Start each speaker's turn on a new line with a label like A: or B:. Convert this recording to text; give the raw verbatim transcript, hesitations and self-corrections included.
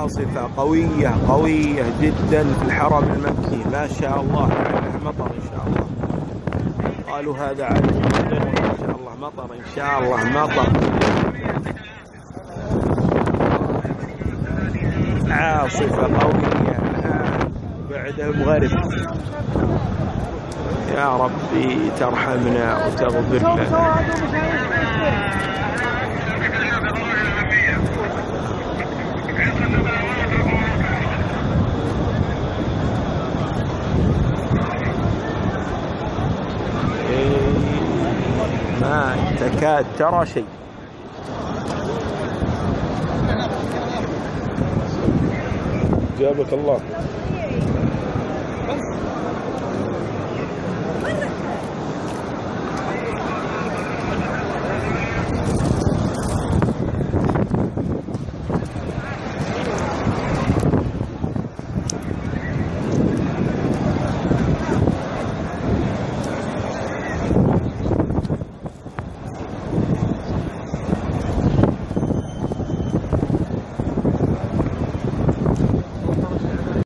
A: عاصفة قوية قوية جدا في الحرم المكي، ما شاء الله، لعله مطر إن شاء الله. قالوا هذا عدد جدا، إن شاء الله مطر، إن شاء الله مطر. عاصفة قوية بعد المغرب. يا ربي ترحمنا وتغفر لنا. ما تكاد ترى شيء. جابك الله.